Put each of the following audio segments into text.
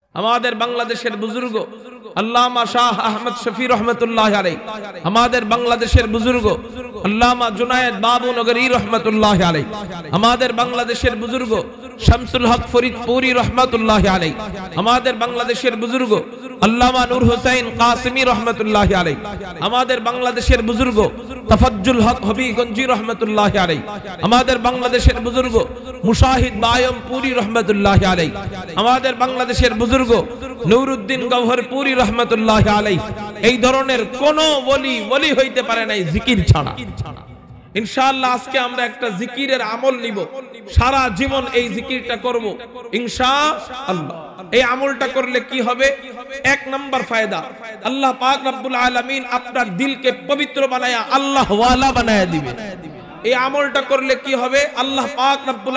আমাদের বাংলাদেশের বুজুর্গ আল্লামা শাহ আহমদ শফি রহমতুল্লাহ আলাইহি, আমাদের বাংলাদেশের বুজুর্গ আল্লামা জুনায়েদ বাবু নগরী রহমতুল্লাহ আলাইহি, আমাদের বাংলাদেশের বুজুর্গ শামসুল হক ফরিদপুরি রহমতুল্লাহ আলাইহি, আমাদের বাংলাদেশের বুজুর্গ আল্লামা নূর হোসেন কাসিমি রহমতুল্লাহ আলাইহি, আমাদের বাংলাদেশের বুজুর্গ তাফাজ্জুল হক হবিগঞ্জি রহমতুল্লাহ আলাইহি, আমাদের বাংলাদেশের বুজুর্গ মুশাহিদ বায়ম পুরি রহমতুল্লাহ আলাইহি, আমাদের বাংলাদেশের বুজুর্গ নুরউদ্দিন গওহরপুরি রহমতুল্লাহ আলাইহি। এই ধরনের কোন ওলি হইতে পারে নাই জিকির ছাড়া। ইনশাআল্লাহ আজকে আমরা একটা জিকিরের আমল নিব, সারা জীবন এই জিকিরটা করব ইনশাআল্লাহ। এই আমলটা করলে কি হবে? এক নাম্বার ফায়দা, আল্লাহ পাক রব্বুল আলামিন আপনার দিলকে পবিত্র বানায়া আল্লাহ ওয়ালা বানায়া দিবেন। এই আমলটা করলে কি হবে? আল্লাহ পাক রব্বুল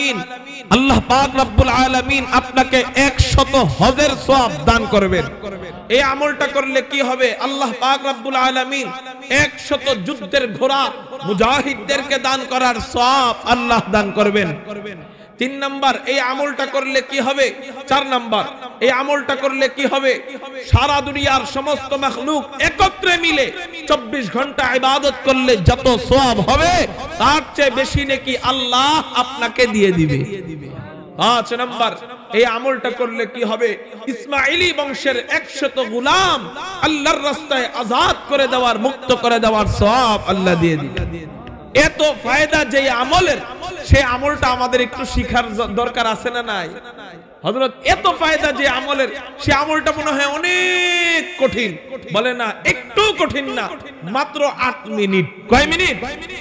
আলামিন আপনাকে 100 হজের সওয়াব দান করবেন। এই আমলটা করলে কি হবে? আল্লাহ পাক রব্বুল আলামিন 100 যুদ্ধের ঘোড়া মুজাহিদদেরকে দান করার সওয়াব আল্লাহ দান করবেন। 3 নাম্বার, এই আমলটা করলে কি হবে? 4 নাম্বার, এই আমলটা করলে কি হবে? সারা দুনিয়ার সমস্ত মাখলুক একত্রে মিলে 24 ঘন্টা ইবাদত করলে যত সওয়াব হবে তার চেয়ে বেশি নেকি আল্লাহ আপনাকে দিয়ে দিবে। 5 নাম্বার, এই আমলটা করলে কি হবে? ইসমাইলি বংশের 100 গোলাম আল্লাহর রাস্তায় আজাদ করে দেওয়ার, মুক্ত করে দেওয়ার সওয়াব আল্লাহ দিয়ে দিবে। এত ফায়দা যে আমলের, সেই আমলটা আমাদের একটু শিখার দরকার আছে না নাই? হযরত এত ফায়দা যে আমলের, সেই আমলটা মনে হয় অনেক কঠিন। বলে না, একটু কঠিন না, মাত্র 8 মিনিট। কয় মিনিট?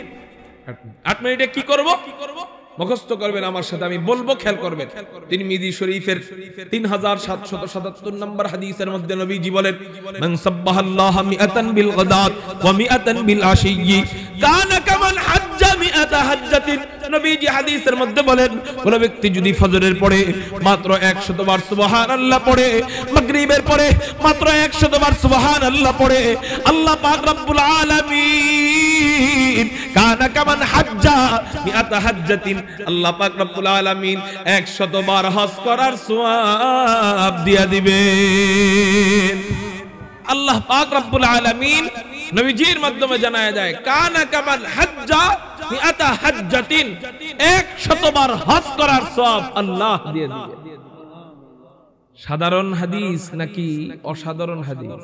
8 মিনিটে কি করব? মুখস্থ করবেন আমার সাথে, আমি বলবো, খেয়াল করবেন। তিরমিজি শরীফের 3777 নম্বর হাদিসের মধ্যে নবীজি বলেন, মান সাব্বাহাল্লাহ মিআতান বিল গাদাত ওয়া মিআতান বিল আশিয়্যি কানা কামান হাজ্জা মিআতা হাজ্জাতিন। নবীজি হাদিসের মধ্যে বলেন, কোন ব্যক্তি যদি ফজরের পরে মাত্র 100 বার সুবহানাল্লাহ পড়ে, মাগরিবের পরে মাত্র 100 বার সুবহানাল্লাহ পড়ে, আল্লাহ পাক রব্বুল আলামিন কানা কামান হাজ্জা মিআতা হাজ্জাতিন, আল্লাহ পাক রব্বুল আলামিন 100 বার হজ করার সওয়াব দিয়া দিবেন। আল্লাহ পাক রব্বুল আলামিন নবীজির মাধ্যমে জানায়া যায়, কানা কামান হাজ্জা মিআতা হাজ্জাতিন, 100 বার হজ করার সওয়াব আল্লাহ দিয়ে দিবেন। সাধারণ হাদিস নাকি অসাধারণ হাদিস?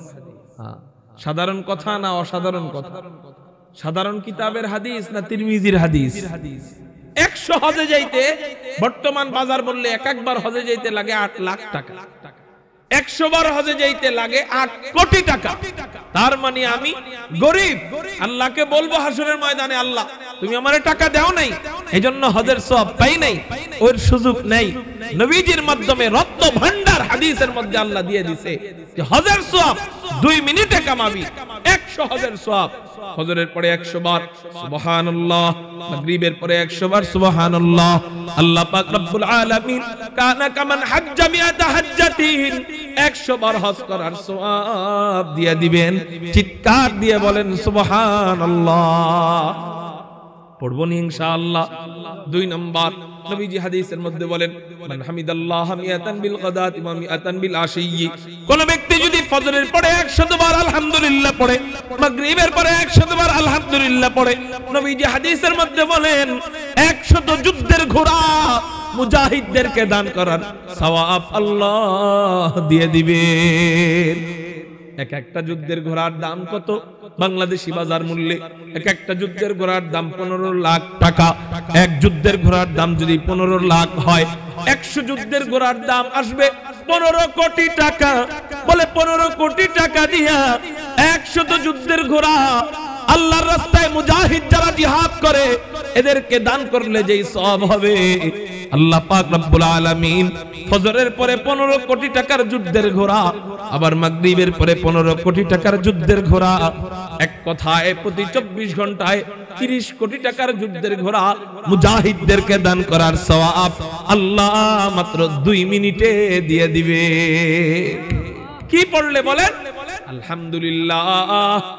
সাধারণ কথা না অসাধারণ কথা? সাধারণ কিতাবের হাদিস না তিরমিজির হাদিস? 100 হজে যাইতে বর্তমান বাজার বললে একবার হজে যাইতে লাগে 8 লাখ টাকা, 100 বার হজে যাইতে লাগে 8 কোটি টাকা। তার মানে আমি গরিব, আল্লাহকে বলবো হাসরের ময়দানে, আল্লাহ তুমি আমারে টাকা দাও নাই, এজন্য হজের সওয়াব পাই নাই, ওর সুযোগ নাই। নবীজির মাধ্যমে রত্ন ভান্ডার হাদিসের মধ্যে আল্লাহ দিয়ে দিয়েছে যে হজের সওয়াব 2 মিনিটে কামাবি, 100 হজের সওয়াব। ফজরের পরে 100 বার সুবহানাল্লাহ, মাগরিবের পরে 100 বার সুবহানাল্লাহ। আল্লাহ পাক রব্বুল আলামিন কানা কামান হাজ্জা মিআতা হাজ্জাতিন, 100 বার হজ করার সওয়াব দিয়ে দিবেন। চিৎকার দিয়ে বলেন সুবহানাল্লাহ। পড়বো নি ইনশাআল্লাহ। 2 নাম্বার, নবীজি হাদিসের মধ্যে বলেন, মান হামিদাল্লাহ মিআতান বিল গাদাতি ওয়া মিআতান বিল আশিয়্যি, কোন ব্যক্তি যদি ফজরের পরে 100 বার আলহামদুলিল্লাহ পড়ে, মাগরিবের পরে 100 বার আলহামদুলিল্লাহ পড়ে, নবীজি হাদিসের মধ্যে বলেন 100 যুদ্ধের ঘোড়া মুজাহিদদেরকে দান করার সওয়াব আল্লাহ দিয়ে দিবেন। একটা যুদ্ধের ঘোড়ার দাম কত? বাংলাদেশি বাজার মূল্যে একটা যুদ্ধের ঘোড়ার দাম 15 লাখ টাকা। এক যুদ্ধের ঘোড়ার দাম যদি 15 লাখ হয়, 100 যুদ্ধের ঘোড়ার দাম আসবে 15 কোটি টাকা। বলে 15 কোটি টাকা দিয়া 100 যুদ্ধের ঘোড়া আল্লাহর রাস্তায় মুজাহিদ যারা জিহাদ করে এদেরকে দান করলে যেই সওয়াব হবে, আল্লাহ পাক রব্বুল আলামিন ফজরের পরে 15 কোটি টাকার যুদ্ধের ঘোড়া, আবার মাগরিবের পরে 15 কোটি টাকার যুদ্ধের ঘোড়া, এক কথায় প্রতি 24 ঘন্টায় 30 কোটি টাকার যুদ্ধের ঘোড়া মুজাহিদদেরকে দান করার সওয়াব আল্লাহ মাত্র 2 মিনিটে দিয়ে দিবে। কি পড়লে বলেন? আলহামদুলিল্লাহ,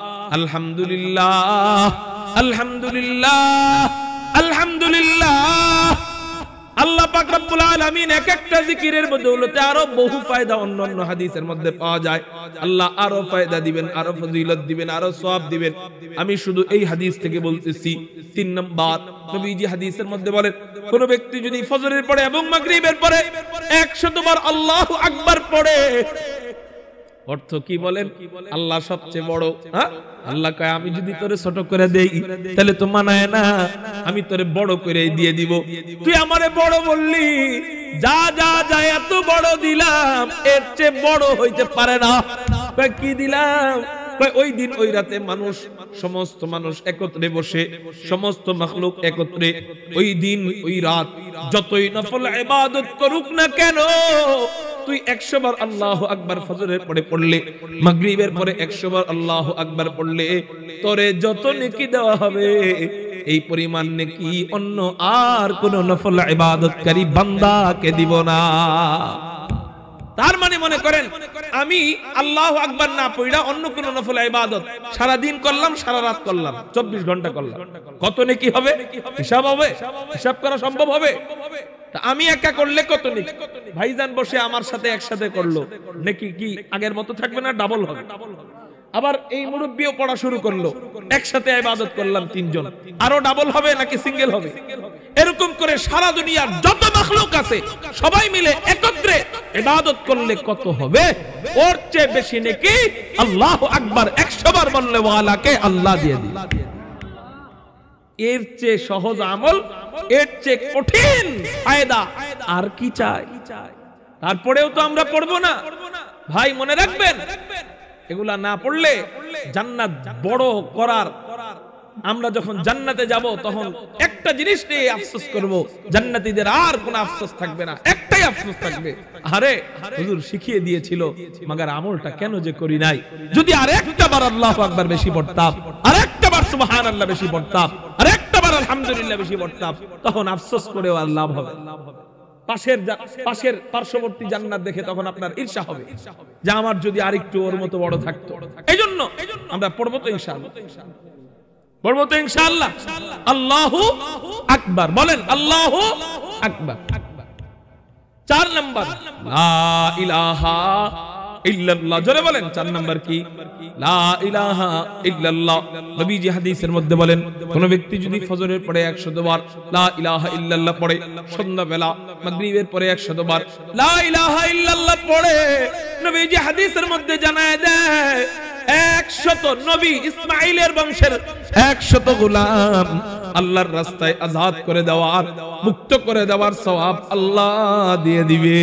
আলহামদুলিল্লাহ, আলহামদুলিল্লাহ, আলহামদুলিল্লাহ, আল্লাহ পাক রব্বুল আলামিন এক একটা জিকিরের বদৌলতে আরো বহু ফায়দা অন্যান্য হাদিসের মধ্যে পাওয়া যায়। আল্লাহ আরো ফায়দা দিবেন, আরো ফজিলত দিবেন, আরো সওয়াব দিবেন। আমি শুধু এই হাদিস থেকে বলতেছি। 3 নাম্বার, নবীজি হাদিসের মধ্যে বলেন, কোন ব্যক্তি যদি ফজরের পরে এবং মাগরিবের পরে 100 বার আল্লাহু আকবার পড়ে, অর্থ কি বলেন? আল্লাহ সবচেয়ে বড়। আল্লাহ কয় আমি যদি তোরে ছোট করে দেই তাহলে তো মানায় না, আমি তোরে বড় করে দিয়ে দিব। তুই আমারে বড় বললি, যা যা যা এত বড় দিলাম, এর চেয়ে বড় হইতে পারে না। কয় কি দিলাম? কয় ওই দিন ওই রাতে মানুষ, সমস্ত মানুষ একত্রে বসে, সমস্ত মাখলুক একত্রে, ওই দিন ওই রাত যতই নফল ইবাদত করুক না কেন, তুই 100 বার আল্লাহু আকবার ফজরের পরে পড়লে, মাগরিবের পরে 100 বার আল্লাহু আকবার পড়লে, তোরে যত নেকি দেওয়া হবে এই পরিমাণ নেকি অন্য আর কোন নফল ইবাদতকারী বান্দাকে দিব না। তার মানে মনে করেন আমি আল্লাহু আকবার না পড়া অন্য কোন নফল ইবাদত সারা দিন করলাম, সারা রাত করলাম, 24 ঘন্টা করলাম, কত নেকি হবে? হিসাব হবে? হিসাব করা সম্ভব হবে? আমি একা করলে কত নেকি? ভাইজান বসে আমার সাথে একসাথে করলো, নেকি কি আগের মতো থাকবে না? ডাবল হবে। আবার এই মুরব্বিও পড়া শুরু করলো, একসাথে ইবাদত করলাম 3 জন, আরো ডাবল হবে নাকি সিঙ্গেল হবে? এরকম করে সারা দুনিয়ার যত মাখলুক আছে সবাই মিলে একত্রে ইবাদত করলে কত হবে? ওর চেয়ে বেশি নেকি আল্লাহু আকবার 100 বার বললে ওয়ালাকে আল্লাহ দিয়ে দিবে। এর চেয়ে সহজ আমল, এর চেয়ে কঠিন ফায়দা আর কি চাই? তারপরেও তো আমরা পড়বো না। ভাই মনে রাখবেন, এগুলা না পড়লে জান্নাত বড় করার, আমরা যখন জান্নাতে যাব তখন একটা জিনিস নিয়ে আফসোস করব, জান্নাতীদের আর কোনো আফসোস থাকবে না, একটাই আফসোস থাকবে, আরে হুজুর শিখিয়ে দিয়েছিল মাগার আমলটা কেন যে করি নাই। যদি আরেকটা বার আল্লাহু আকবার বেশি পড়তাম, আরেকটা বার সুবহানাল্লাহ বেশি পড়তাম, আরেকটা বার আলহামদুলিল্লাহ বেশি পড়তাম, তখন আফসোস করেও আর লাভ হবে। পাশের পার্শ্ববর্তী জান্নাত দেখে তখন আপনার ঈর্ষা হবে যে আমার যদি আরেকটু ওর মতো বড় থাকতো। এইজন্য আমরা পড়বো তো ইনশাআল্লাহ, পড়বো তো ইনশাআল্লাহ। আল্লাহু আকবার বলেন, আল্লাহু আকবার। 4 নাম্বার, লা ইলাহা ইল্লাল্লাহ, জোরে বলেন। 4 নাম্বার কি? লা ইলাহা ইল্লাল্লাহ। নবীজি হাদিসের মধ্যে বলেন, কোন ব্যক্তি যদি ফজরের পরে 100 বার লা ইলাহা ইল্লাল্লাহ পড়ে, সন্ধ্যাবেলা মাগরিবের পরে 100 বার লা ইলাহা ইল্লাল্লাহ পড়ে, নবীজি হাদিসের মধ্যে জানায় দেয় 100 নবী ইসমাঈলের বংশের 100 গোলাম আল্লাহর রাস্তায় আযাদ করে দেওয়ার, মুক্ত করে দেওয়ার সওয়াব আল্লাহ দিয়ে দিবে।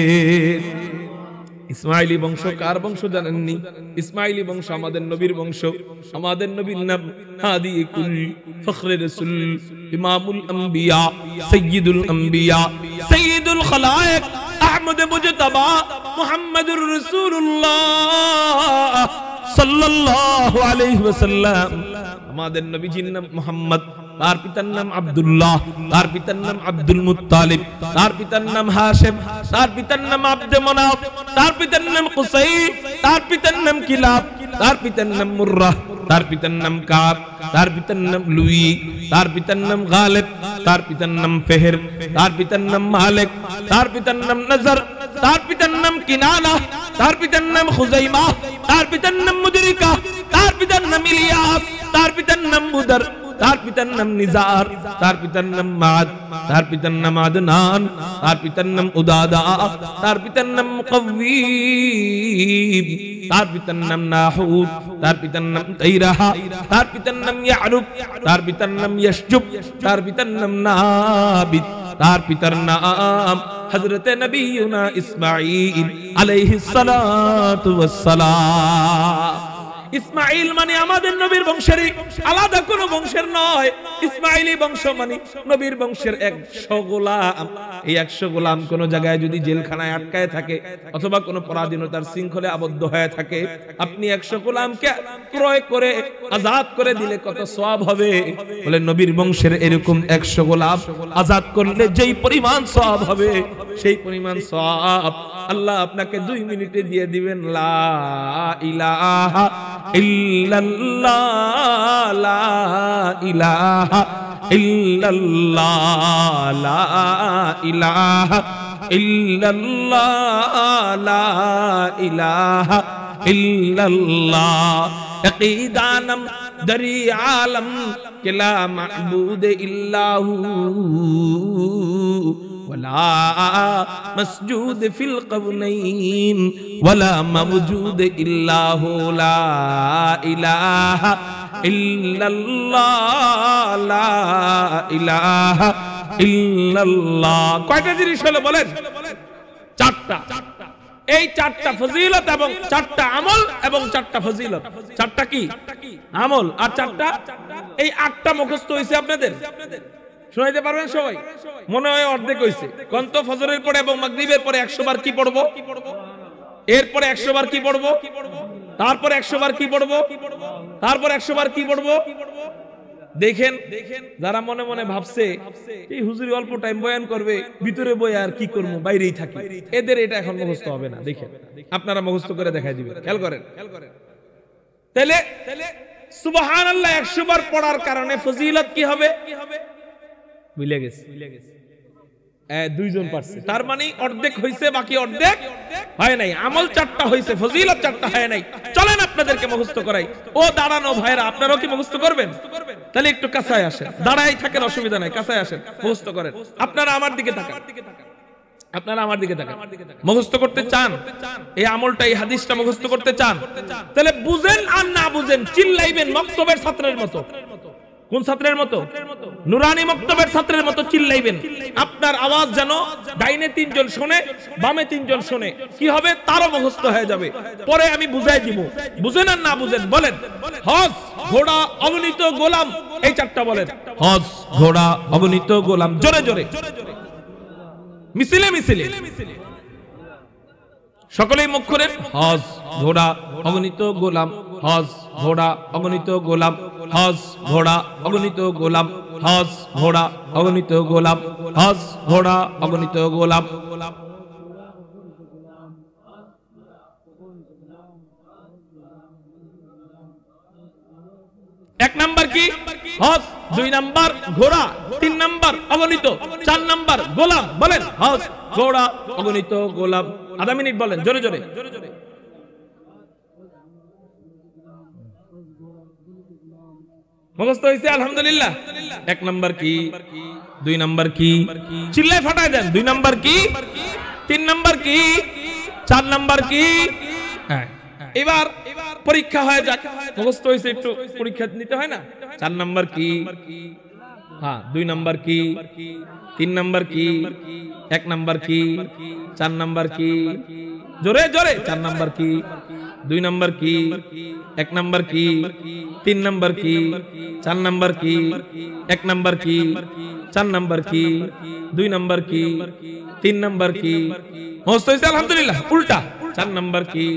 ইসমাইলি বংশ কার বংশ জানেননি? ইসমাইলি বংশ আমাদের নবীর বংশ। আমাদের নবীর নাম হাদি কুল ফখরে রাসূল, ইমামুল আম্বিয়া, সাইয়্যিদুল আম্বিয়া, সাইয়্যিদুল খালায়েক, আহমদ মুজতবা, মুহাম্মাদুর রাসূলুল্লাহ সাল্লাল্লাহু আলাইহি ওয়াসাল্লাম। আমাদের নবীজির নাম মুহাম্মদ, তার পিতার নাম আব্দুল্লাহ, তার পিতার নাম আব্দুল মুত্তালিব, তার পিতার নাম হাশিম, তার পিতার নাম আব্দে মানাফ, তার পিতার নাম কুসাই, তার পিতার নাম কিলাব, তার পিতার নাম মুররাহ, তার পিতার নাম কাব, তার পিতার নাম লুই, তার পিতার নাম গালিব, তার পিতার নাম ফেহের, তার পিতার নাম মালিক, তার পিতার নাম নজর, তার পিতার নাম কিনানা, তার পিতার নাম খুজাইমা, তার পিতার নাম মুদরিকা, তার পিতার নাম ইলিয়াস, তার পিতার নাম মুদর, তার পিতার নাম নিজার, তার পিতার নাম মাদ, তার পিতার নাম আদনান, তার পিতার নাম উদাদা, তার পিতার নাম মুকাওয়িব, তার পিতার নাম নাহুদ, তার পিতার নাম তাইরাহা, তার পিতার নাম ইয়ারুব, তার পিতার নাম ইয়াশজুব, তার পিতার নাম নাবিদ, তার পিতার নাম হযরতে নবিয়ুনা ইসমাঈল আলাইহিস সালাতু ওয়াস সালাম। ইসমাঈল মানে আমাদের নবীর বংশেরই, আলাদা কোন বংশের নয়। ইসমাঈলি বংশ মানে নবীর বংশের 100 গোলাম। এই 100 গোলাম কোন জায়গায় যদি জেলখানায় আটকায় থাকে অথবা কোন পরাধীনতার শৃঙ্খলে আবদ্ধ হয়ে থাকে, আপনি 100 গোলামকে ক্রয় করে আজাদ করে দিলে কত সওয়াব হবে? বলে নবীর বংশের এরকম 100 গোলাম আজাদ করলে যেই পরিমাণ সওয়াব হবে, সেই পরিমাণ সওয়াব আল্লাহ আপনাকে 2 মিনিটে দিয়ে দিবেন। লা ইলাহা ইল্লাল্লাহ, লা ইলাহা ইল্লাল্লাহ লা ইলাহা ইল্লাল্লাহ লা ইলাহা ইল্লাল্লাহ আকিদানম দরি আলম কে লা মাবুদ ইল্লাহু ওয়ালা মাসজুদ ফিল কওনাইন ওয়ালা মাওজুদ ইল্লাহু লা ইলাহা ইল্লাল্লাহ লা ইলাহা ইল্লাল্লাহ। কয়টা জিনিস হলো বলেন? চারটা। এই চারটা ফজিলত এবং চারটা আমল এবং চারটা ফজিলত। চারটা কি? আমল। আর চারটা এই আটটা মুখস্থ হইছে আপনাদের? শোনাইতে পারবেন সবাই? মনে হয় অর্ধেক হইছে। কোন তো ফজরের পরে এবং মাগরিবের পরে 100 বার কি পড়বো, এরপরে 100 বার কি পড়বো, তারপরে 100 বার কি পড়বো, তারপর 100 বার কি পড়বো। দেখেন যারা মনে মনে ভাবছে এই হুজুরি অল্প টাইম বয়ান করবে, ভিতরে বই আর কি করবো, বাইরেই থাকি, এদের এটা এখন মুখস্থ হবে না। দেখেন আপনারা মুখস্থ করে দেখাই দিবেন। খেয়াল করেন। তাহলে সুবহানাল্লাহ 100 বার পড়ার কারণে ফজিলত কি হবে? ভুলে গেছে। দুইজন পারছে, তার মানে অর্ধেক হইছে, বাকি অর্ধেক হয় নাই। আমল চারটা হইছে, ফজিলত চারটা হয় নাই। চলেন আপনাদেরকে মুখস্থ করাই। ও দাঁড়ানো ভাইরা, আপনারাও কি মুখস্থ করবেন? তাহলে একটু কাছায় আসেন, দাঁড়াই থাকেন, অসুবিধা নাই, কাছায় আসেন, মুখস্থ করেন। আপনারা আমার দিকে তাকান, আপনারা আমার দিকে তাকান। মুখস্থ করতে চান এই আমলটা, এই হাদিসটা মুখস্থ করতে চান, তাহলে বুঝেন আর না বুঝেন চিল্লাইবেন মক্তবের ছাত্রের মতো। কোন ছাত্রের মতো? নুরানি মক্তবের ছাত্রের মতো চিল্লাইবেন। আপনার আওয়াজ যেন ডাইনে 3 জন শুনে, বামে 3 জন শুনে, কি হবে? তারও মুখস্থ হয়ে যাবে। পরে আমি বুঝাই দিব। বুঝেন আর না বুঝেন বলেন। হজ, ঘোড়া, অগণিত গোলাম, এই চারটা বলেন। হজ, ঘোড়া, অগণিত গোলাম। জোরে জোরে, মিছিলে মিছিলে, সকলেই মুখ করেন। হজ, ঘোড়া, অগণিত গোলাম। হজ, ঘোড়া, অগণিত গোলাম। হজ, ঘোড়া, অগণিত গোলাম। হজ, ঘোড়া, অগণিত গোলাম। হজ, ঘোড়া, অগণিত গোলাম। এক নাম্বার কি? হজ। 2 নাম্বার ঘোড়া। 3 নাম্বার অগণিত। 4 নাম্বার গোলাম। বলেন হজ, ঘোড়া, অগণিত গোলাম। আধা মিনিট বলেন জোরে জোরে। মুখস্থ হইছে আলহামদুলিল্লাহ। 1 নাম্বার কি? 2 নাম্বার কি? চিল্লায় ফাটায় দেন। 2 নাম্বার কি? 3 নাম্বার কি? 4 নাম্বার কি? হ্যাঁ, এবার পরীক্ষা হয়ে যাক। মুখস্থ হইছে, একটু পরীক্ষা নিতে হয় না? 4 নাম্বার কি? হ্যাঁ। 2 নাম্বার কি? 3 নাম্বার কি? 1 নাম্বার কি? 4 নাম্বার কি? জোরে জোরে। 4 নাম্বার কি? 2 নাম্বার কি? 1 নাম্বার কি? 3 নাম্বার কি? 4 নাম্বার কি? 1 নাম্বার কি? 4 নাম্বার কি? 2 নাম্বার কি? 3 নাম্বার কি? মুখস্থ হইছে আলহামদুলিল্লাহ। উল্টা। 4 নাম্বার কি?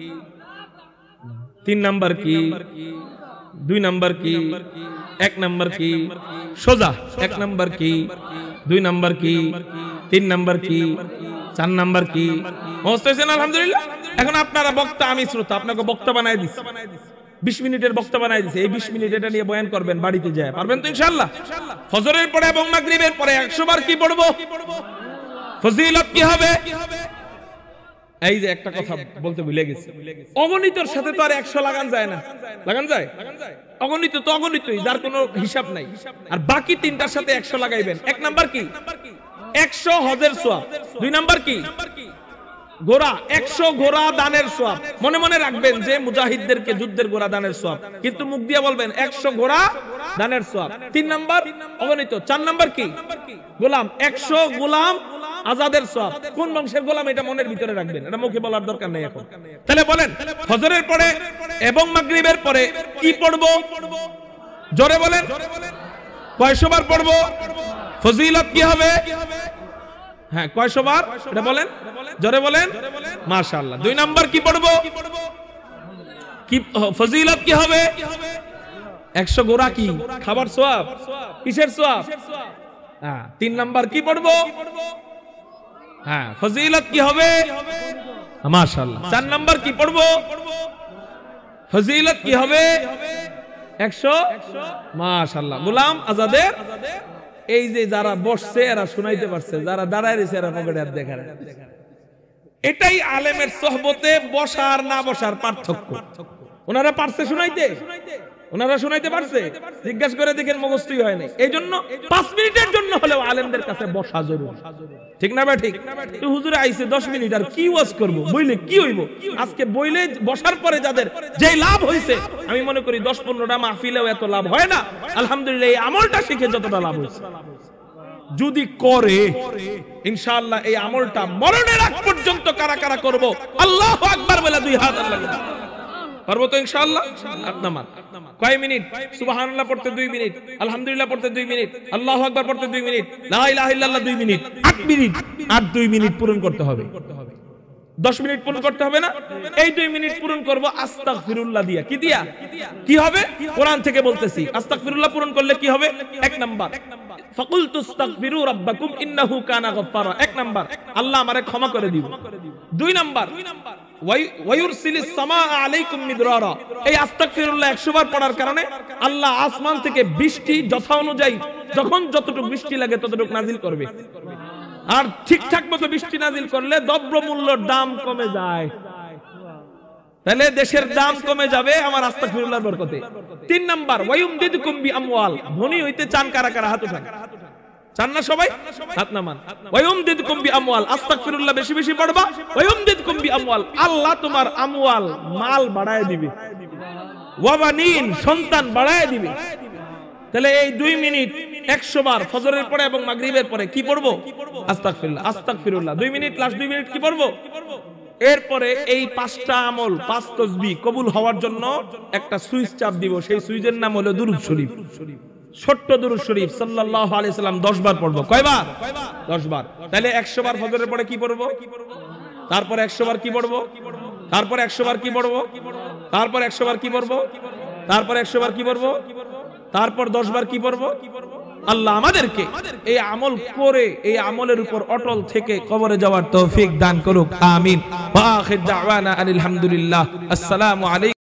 3 নাম্বার কি? 2 নাম্বার কি? 1 নাম্বার কি? সোজা। 1 নাম্বার কি? 2 নাম্বার কি? 3 নাম্বার কি? 4 নাম্বার কি? মুখস্থ হইছে আলহামদুলিল্লাহ। এখন আপনারা বক্তা, আমি শ্রোতা, আপনাকে বক্তা বানাই দিচ্ছি। 20 মিনিটের বক্তা বানাই দিচ্ছি। এই 20 মিনিট এটা নিয়ে বয়ান করবেন, বাড়িতে যায়। পারবেন তো ইনশাআল্লাহ? ফজরের পরে এবং মাগরিবের পরে 100 বার কি পড়বো? ফজিলত কি হবে? এই যে একটা কথা বলতে ভুলে গেছি, অগণিতর সাথে তো আর 100 লাগান যায় না। লাগান যায়? অগণিত তো অগণিতই, যার কোনো হিসাব নাই। আর বাকি 3টার সাথে 100 লাগাইবেন। 1 নাম্বার কি? 100 হজের সওয়াব। 2 নাম্বার কি? ঘোড়া। 100 ঘোড়া দানের সওয়াব। মনে মনে রাখবেন যে মুজাহিদদেরকে যুদ্ধের ঘোড়া দানের সওয়াব, কিন্তু মুখ দিয়ে বলবেন 100 ঘোড়া দানের সওয়াব। 3 নাম্বার অগণিত। 4 নাম্বার কি? গোলাম। 100 গোলাম আজাদের সওয়াব। কোন বংশের গোলাম এটা মনের ভিতরে রাখবেন, এটা মুখে বলার দরকার নেই এখন। তাহলে বলেন ফজরের পরে এবং মাগরিবের পরে কি পড়বো? জোরে বলেন। কয়শো বার পড়বো? ফজিলত কি হবে? হ্যাঁ, কয়শো বার এটা বলেন, জোরে বলেন। মাশাআল্লাহ। 2 নাম্বার কি পড়বো? কি ফজিলত কি হবে? 100 গোরা কি? খাবার সওয়াব। কিসের সওয়াব? হ্যাঁ। 3 নাম্বার কি পড়বো? হ্যাঁ, ফজিলত কি হবে? মাশাআল্লাহ। 4 নাম্বার কি পড়বো? ফজিলত কি হবে? 100 মাশাআল্লাহ। গোলাম আজাদের এই যে যারা বসছে এরা শুনাইতে পারছে, যারা দাঁড়ায় রয়েছে এরা পকেটে হাত দেখায়। এটাই আলেমের সোহবতে বসার না বসার পার্থক্য। ওনারা পারছে শুনাইতে, ওনারা শুনাইতে পারছে, জিজ্ঞাসা করে দেখেন মুখস্থই হয় নাই। এই জন্য 5 মিনিটের জন্য হলেও আলেমদের কাছে বসা জরুরি, ঠিক না ভাই? ঠিক। তো হুজুরে আইছে 10 মিনিট, আর কি ওয়াজ করব, বইলে কি হইব? আজকে বইলে বসার পরে যাদের যে লাভ হইছে, আমি মনে করি 10-15টা মাহফিলেও এত লাভ হয় না। আলহামদুলিল্লাহ এই আমলটা শিখে যতটা লাভ হইছে, যদি করে ইনশাআল্লাহ এই আমলটা মরণের আগ পর্যন্ত কারা কারা করব, আল্লাহু আকবার বলে 2 হাত আল্লাহ পারবো তো ইনশাআল্লাহ। আপনার কয় মিনিট? সুবহানাল্লাহ পড়তে 2 মিনিট, আলহামদুলিল্লাহ পড়তে 2 মিনিট, আল্লাহু আকবার পড়তে 2 মিনিট, লা ইলাহা ইল্লাল্লাহ 2 মিনিট, 8 মিনিট, আর 2 মিনিট পূরণ করতে হবে। 10 মিনিট পূরণ করতে হবে না? এই 2 মিনিট পূরণ করব আস্তাগফিরুল্লাহ দিয়া। কি দিয়া? কি হবে? কোরআন থেকে বলতেছি। আস্তাগফিরুল্লাহ পূরণ করলে কি হবে? 1 নাম্বার ফাকুলতু আস্তাগফিরু রাব্বাকুম ইন্নাহু কানা গাফফারা। 1 নাম্বার আল্লাহ আমারে ক্ষমা করে দিবেন। 2 নাম্বার ওয়ায়ুরসিলিস সামাআ আলাইকুম মিদরারা। এই আস্তাগফিরুল্লাহ 100 বার পড়ার কারণে আল্লাহ আসমান থেকে বৃষ্টি যথা অনুযায়ী যখন যতটুকু বৃষ্টি লাগে ততটুকু নাজিল করবে। আর ঠিকঠাক মতো বৃষ্টি নাজিল করলে দ্রব্যমূল্যের দাম কমে যায়, তাহলে দেশের দাম কমে যাবে আমার আস্তাগফিরুল্লাহর বরকতে। 3 নাম্বার ওয়ায়ুমদিদকুম বিআমওয়াল। ধনী হইতে চান কারা কারা? হাত উঠান। চান না সবাই? হাত নামান। ওয়ায়ুমদিদকুম বিআমওয়াল। আস্তাগফিরুল্লাহ বেশি বেশি পড়বা, ওয়ায়ুমদিদকুম বিআমওয়াল। আল্লাহ তোমার আমওয়াল মাল বাড়ায় দিবে, ওয়া বানিন সন্তান বাড়ায় দিবে। তাহলে এই 2 মিনিট 100 বার ফজরের পরে এবং মাগরিবের পরে কি পড়বো? আস্তাগফিরুল্লাহ, আস্তাগফিরুল্লাহ। 2 মিনিট লাস্ট 2 মিনিট কি পড়বো? এরপরে এই 5টা আমল 5 তাসবিহ কবুল হওয়ার জন্য একটা সুইচ চাপ দিব, সেই সুইচের নাম হলো দুরূদ শরীফ। ছোট্ট দুরূদ শরীফ সাল্লাল্লাহু আলাইহি সাল্লাম 10 বার পড়বো। কয়বার? 10 বার। তাহলে 100 বার ফজরের পরে কি পড়বো? তারপর 100 বার কি পড়বো? তারপর 100 বার কি পড়বো? তারপর 100 বার কি পড়বো? তারপর 100 বার কি পড়বো? তারপর 10 বার কি পড়বো? আল্লাহ আমাদেরকে এই আমল করে এই আমলের উপর অটল থেকে কবরে যাওয়ার তৌফিক দান করুক। আমিন। ওয়া আখির দাওয়ানা আলহামদুলিল্লাহ। আসসালামু আলাইকুম।